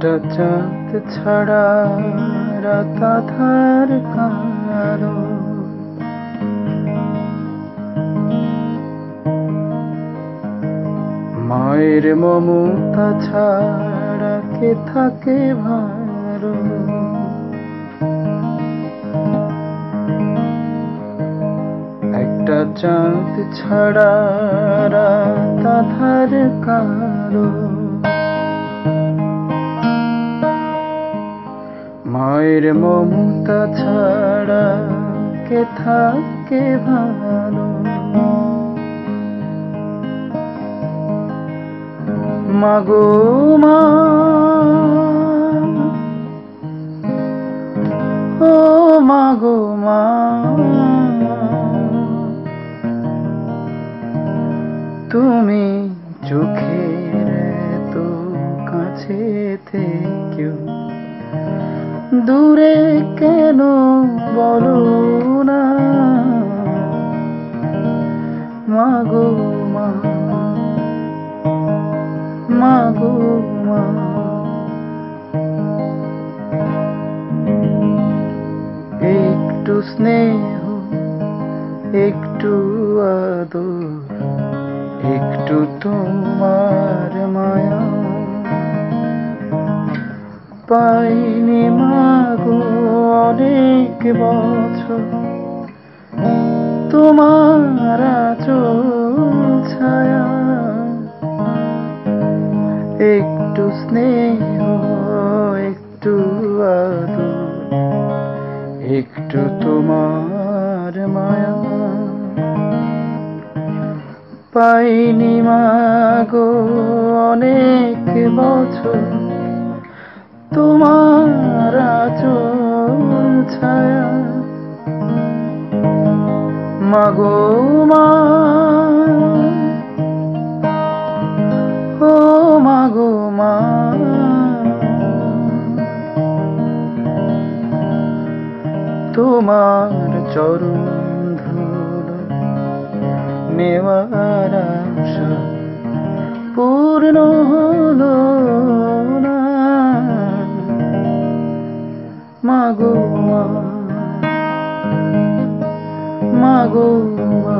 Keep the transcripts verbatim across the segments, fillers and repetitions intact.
একটা চাঁদ ছাড়া রাত আধার কালো, মায়ের মমতা ছাড়া কে থাকে ভালো। একটা চাঁদ ছাড়া রাত আধার কালো, মায়ের মমতা ছাড়া কে থাকে ভালো। মাগো মা, ও মাগো মা, তুমি চোখের এত কাছে থেকেও দূরে কেন বলো না। মাগো মা, মাগো মা, একটু স্নেহ, একটু আদর, একটু তোমার মায়া পাইনি মাগো অনেক বছর। তোমার আঁচল ছায়া, একটু স্নেহ, একটু আদর, একটু তোমার মায়া পাইনি মাগো অনেক বছর। তোমার আঁচল ছায়া, মাগো মা, ও মাগো মা, তোমার চরণ ধুলো নেওয়ার আশা পূর্ণ হলো না। মাগো মা, মাগো মা,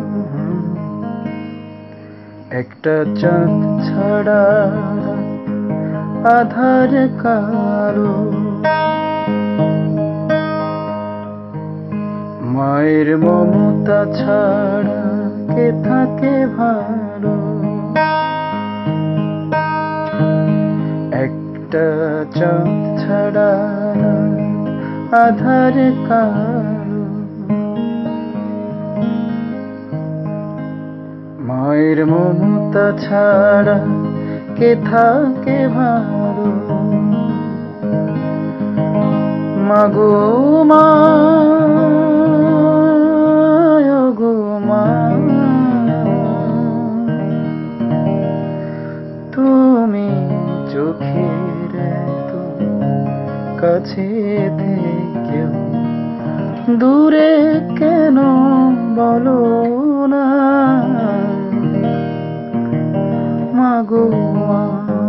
একটা চাঁদ ছাড়া আধার কালো, মায়ের মমতা ছাড়া কে থাকে ভালো। একটা চাঁদ ছাড়া আধার কালো, মায়ের মমতা ছাড়া কে থাকে ভালো। মাগো মা, গো মা, তুমি চোখের এত কাছে থেকেও দূরে কেন বলো না। মাগো মা,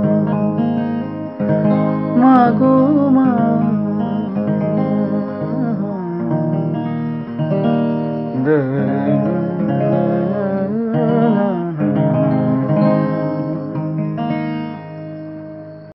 মাগো মা, the